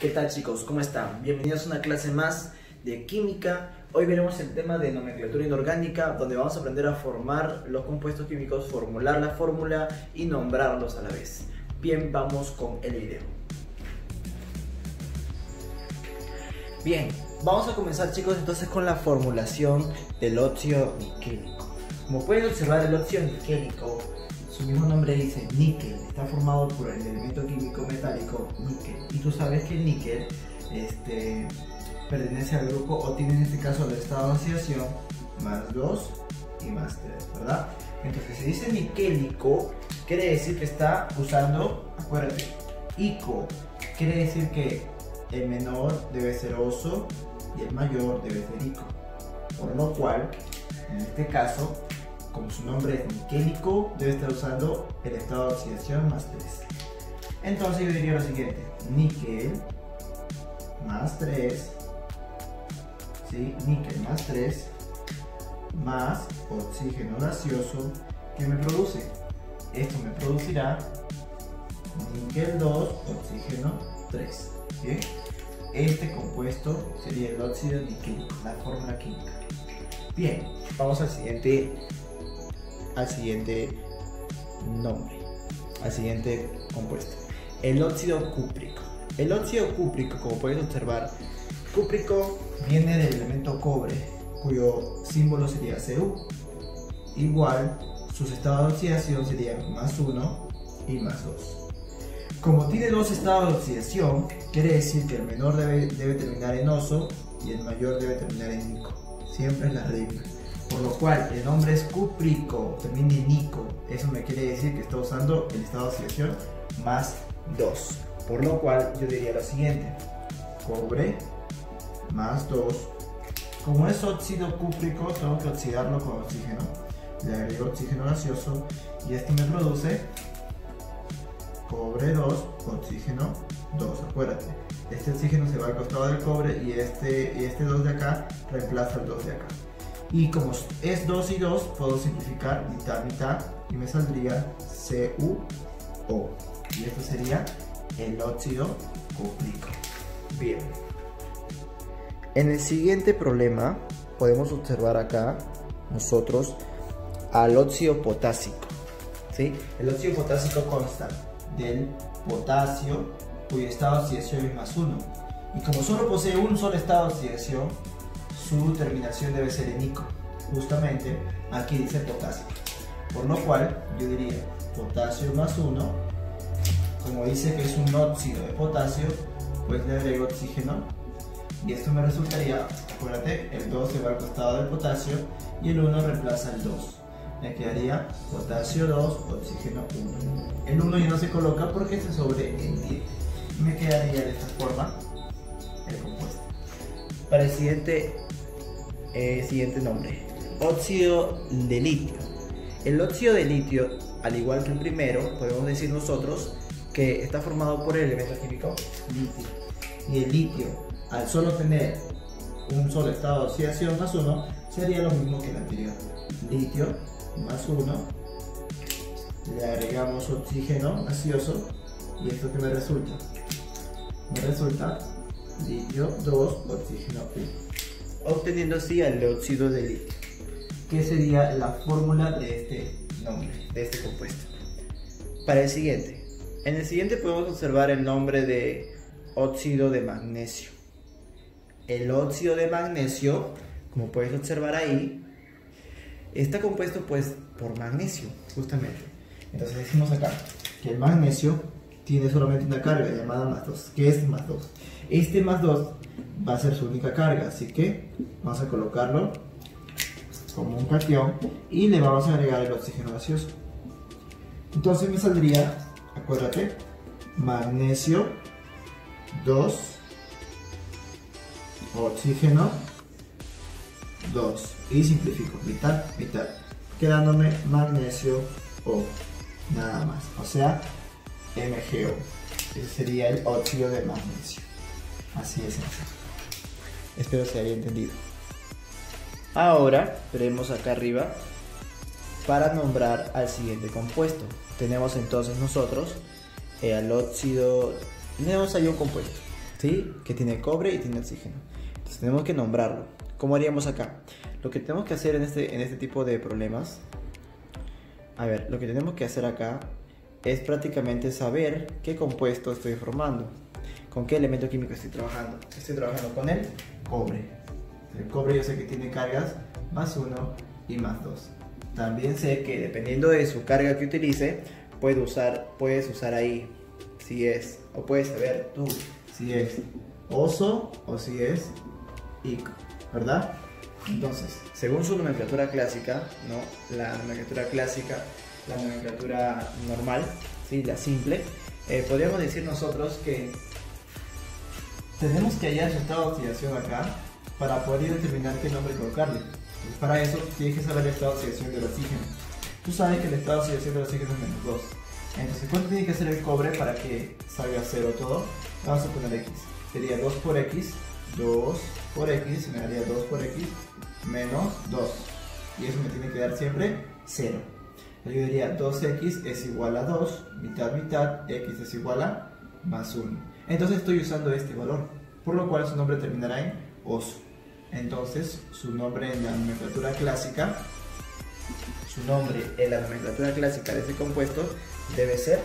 ¿Qué tal, chicos? ¿Cómo están? Bienvenidos a una clase más de química. Hoy veremos el tema de nomenclatura inorgánica, donde vamos a aprender a formar los compuestos químicos, formular la fórmula y nombrarlos a la vez. Bien, vamos con el video. Bien, vamos a comenzar, chicos, entonces con la formulación del óxido niquélico. Como pueden observar, el óxido niquélico, su mismo nombre dice níquel, está formado por el elemento químico metálico níquel. Y tú sabes que el níquel pertenece al grupo, o tiene en este caso el estado de oxidación +2 y +3, ¿verdad? Entonces, si dice niquélico, quiere decir que está usando, acuérdate, ico, quiere decir que el menor debe ser oso y el mayor debe ser ico. Por lo cual, en este caso, como su nombre es niquélico, debe estar usando el estado de oxidación +3. Entonces yo diría lo siguiente: níquel +3, ¿sí? Níquel +3 más oxígeno gaseoso, ¿qué me produce? Esto me producirá níquel 2, oxígeno 3. ¿Bien? Este compuesto sería el óxido niquélico, la fórmula química. Bien, vamos al siguiente nombre, al siguiente compuesto, el óxido cúprico. El óxido cúprico, como puedes observar, cúprico viene del elemento cobre, cuyo símbolo sería Cu. Igual, sus estados de oxidación serían +1 y +2. Como tiene dos estados de oxidación, quiere decir que el menor debe terminar en oso y el mayor debe terminar en ico. Siempre es la regla. Por lo cual el nombre es cúprico, termina en ico. Eso me quiere decir que está usando el estado de oxidación +2. Por lo cual yo diría lo siguiente: cobre +2. Como es óxido cúprico, tengo que oxidarlo con oxígeno. Le agrego oxígeno gaseoso y este me produce cobre 2, oxígeno 2. Acuérdate, este oxígeno se va al costado del cobre y este 2 de acá reemplaza el 2 de acá. Y como es 2 y 2, puedo simplificar mitad mitad y me saldría CuO. Y esto sería el óxido cúprico. Bien. En el siguiente problema podemos observar acá nosotros al óxido potásico, ¿sí? El óxido potásico consta del potasio, cuyo estado de oxidación es +1. Y como solo posee un solo estado de oxidación, su terminación debe ser en ico. Justamente aquí dice potasio. Por lo cual yo diría potasio +1. Como dice que es un óxido de potasio, pues le agrego oxígeno. Y esto me resultaría, acuérdate, el 2 se va al costado del potasio y el 1 reemplaza el 2. Me quedaría potasio 2, oxígeno 1. El 1 ya no se coloca porque se sobreentiende. Me quedaría de esta forma el compuesto. Para el siguiente nombre, óxido de litio. El óxido de litio, al igual que el primero, podemos decir nosotros que está formado por el elemento químico litio. Y el litio, al solo tener un solo estado de oxidación +1, sería lo mismo que el anterior. Litio +1, le agregamos oxígeno gaseoso y esto que me resulta litio 2, oxígeno 1, obteniendo así el óxido de litio, que sería la fórmula de este nombre, de este compuesto. Para el siguiente, en el siguiente podemos observar el nombre de óxido de magnesio. El óxido de magnesio, como puedes observar ahí, está compuesto pues por magnesio, justamente. Entonces decimos acá que el magnesio tiene solamente una carga llamada +2, que es +2. Este +2 va a ser su única carga, así que vamos a colocarlo como un cation y le vamos a agregar el oxígeno gaseoso. Entonces me saldría, acuérdate, magnesio 2, oxígeno 2, y simplifico, mitad, mitad, quedándome magnesio O, nada más, o sea, MgO. Ese sería el óxido de magnesio. Así es sencillo. Espero se haya entendido. Ahora veremos acá arriba para nombrar al siguiente compuesto. Tenemos entonces nosotros al óxido, tenemos ahí un compuesto, ¿sí? Que tiene cobre y tiene oxígeno. Entonces tenemos que nombrarlo. ¿Cómo haríamos acá? Lo que tenemos que hacer en este tipo de problemas, a ver, lo que tenemos que hacer acá es prácticamente saber qué compuesto estoy formando, con qué elemento químico estoy trabajando. Estoy trabajando con el cobre. El cobre yo sé que tiene cargas más 1 y más 2. También sé que dependiendo de su carga que utilice, puedes usar ahí si es, o puedes saber tú si es oso o si es ico, ¿verdad? Entonces, según su nomenclatura clásica, ¿no? La nomenclatura clásica, la nomenclatura normal, ¿sí? La simple, podríamos decir nosotros que tenemos que hallar su estado de oxidación acá para poder determinar qué nombre colocarle. Entonces, para eso tienes que saber el estado de oxidación del oxígeno. Tú sabes que el estado de oxidación del oxígeno es menos 2. Entonces, ¿cuánto tiene que ser el cobre para que salga 0 todo? Vamos a poner X. Sería 2 por X, 2 por X, me daría 2 por X menos 2. Y eso me tiene que dar siempre 0. Yo diría 2X es igual a 2, mitad, mitad, X es igual a más 1. Entonces estoy usando este valor, por lo cual su nombre terminará en oso. Entonces, su nombre en la nomenclatura clásica, de ese compuesto debe ser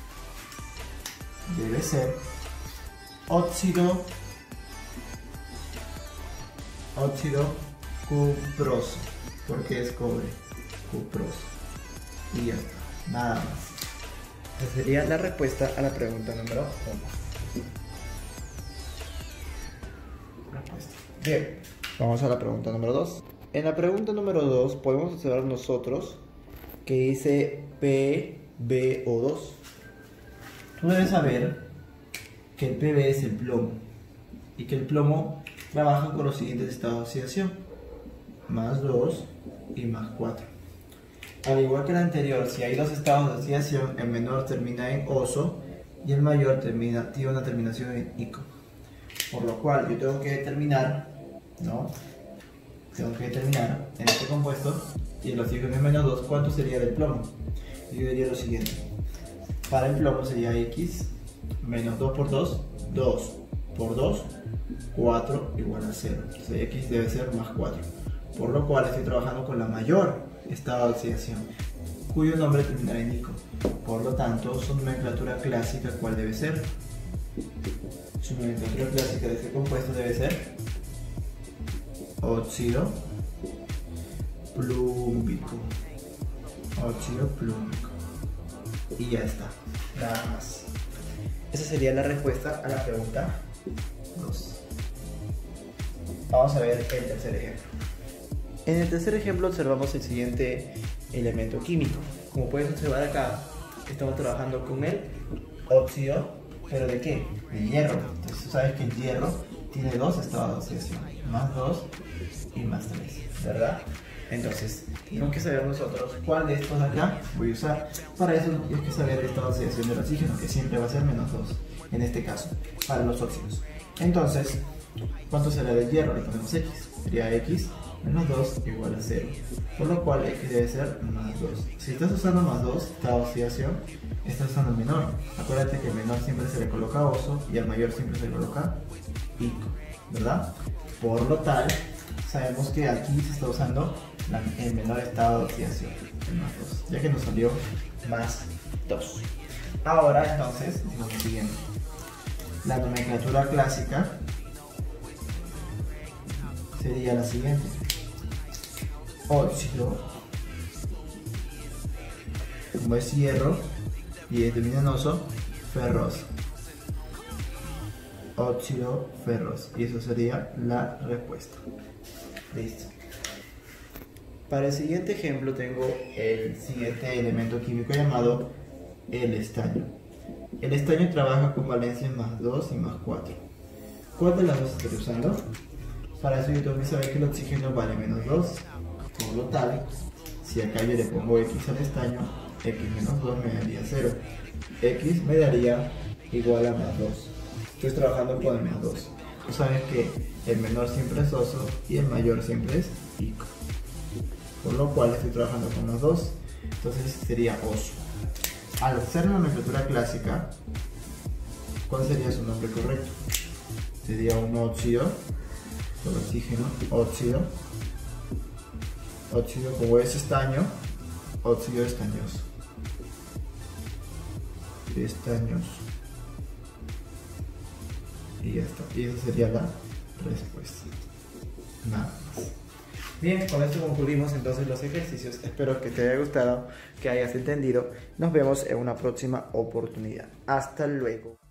óxido cuproso, porque es cobre, cuproso. Y ya está, nada más. Esa sería la respuesta a la pregunta número 1. Bien, vamos a la pregunta número 2. En la pregunta número 2 podemos observar nosotros que dice PbO2. Tú debes saber que el Pb es el plomo y que el plomo trabaja con los siguientes estados de oxidación: más 2 y más 4. Al igual que el anterior, si hay dos estados de oxidación, el menor termina en oso y el mayor tiene una terminación en ico. Por lo cual yo tengo que determinar, ¿no? Tengo que determinar en este compuesto, y el oxígeno es menos 2, ¿cuánto sería del plomo? Yo diría lo siguiente: para el plomo sería X menos 2 por 2, 2 por 2, 4 igual a 0. Entonces X debe ser más 4. Por lo cual estoy trabajando con la mayor estado de oxidación, cuyo nombre terminará en ico. Por lo tanto, su nomenclatura clásica, ¿cuál debe ser? Su nomenclatura clásica de este compuesto debe ser óxido plúmbico. Óxido plúmbico. Y ya está, nada más. Esa sería la respuesta a la pregunta 2. Vamos a ver el tercer ejemplo. En el tercer ejemplo observamos el siguiente elemento químico. Como puedes observar acá, estamos trabajando con el óxido, ¿pero de qué? De hierro. Entonces tú sabes que el hierro tiene dos estados de oxidación, más 2 y más 3, ¿verdad? Entonces, tenemos que saber nosotros cuál de estos de acá voy a usar. Para eso tienes que saber el estado de oxidación del oxígeno, que siempre va a ser menos 2, en este caso, para los óxidos. Entonces, ¿cuánto será del hierro? Le ponemos X, sería X menos 2 igual a 0, por lo cual X debe ser más 2. Si estás usando más 2, estado de oxidación, estás usando el menor. Acuérdate que el menor siempre se le coloca oso y al mayor siempre se le coloca ico, ¿verdad? Por lo tal, sabemos que aquí se está usando el menor estado de oxidación, el más 2, ya que nos salió más 2. Ahora entonces, decimos lo siguiente: la nomenclatura clásica sería la siguiente: óxido, como es hierro y es luminoso, ferroso. Óxido ferroso. Y eso sería la respuesta. Listo. Para el siguiente ejemplo tengo el siguiente elemento químico llamado el estaño. El estaño trabaja con valencias más 2 y más 4. ¿Cuál de las dos estoy usando? Para eso yo tengo que saber que el oxígeno vale menos 2. Por lo tal, si acá yo le pongo X al estaño, X menos 2 me daría 0. X me daría igual a más 2. Estoy trabajando con el menos 2. Tú sabes que el menor siempre es oso y el mayor siempre es ico. Por lo cual estoy trabajando con los dos. Entonces sería oso. Al ser una nomenclatura clásica, ¿cuál sería su nombre correcto? sería un óxido, por oxígeno, óxido, como es estaño, óxido estañoso, y ya está, y esa sería la respuesta, nada más. Bien, con esto concluimos entonces los ejercicios. Espero que te haya gustado, que hayas entendido. Nos vemos en una próxima oportunidad. Hasta luego.